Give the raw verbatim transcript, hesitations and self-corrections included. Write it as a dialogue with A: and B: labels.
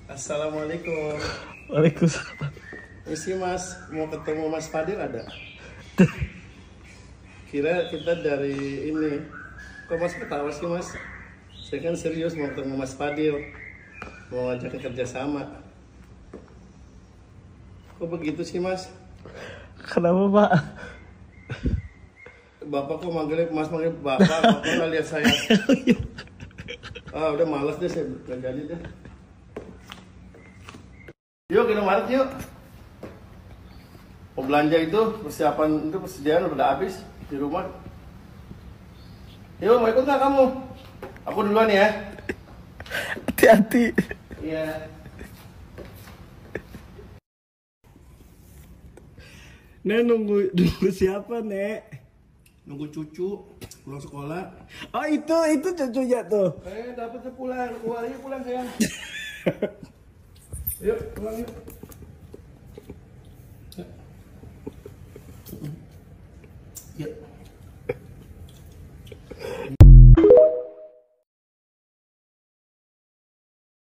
A: Assalamualaikum.
B: Waalaikumsalam.
A: Isi Mas, mau ketemu Mas Fadil ada? Kira kita dari ini. Kok Mas ketawa sih Mas? Saya kan serius mau ketemu Mas Fadil. Mau ajak kerja sama. Kok begitu sih Mas?
B: Kenapa Pak?
A: Bapak kok manggilnya Mas manggil Bapak? Bapak nggak lihat saya. Ah udah males deh saya nggak jadi deh. Yuk kita Maret yuk. Mau belanja itu persiapan itu persediaan udah habis di rumah. Yuk mau ikut nggak kamu? Aku duluan ya.
B: Hati-hati.
A: Iya.
B: Nek nunggu nunggu siapa Nek?
A: Nunggu cucu pulang sekolah.
B: Oh itu itu cucunya tuh.
A: Eh dapetnya pulang, keluar yuk pulang sayang. Yuk pulang yuk. Yuk. Yuk.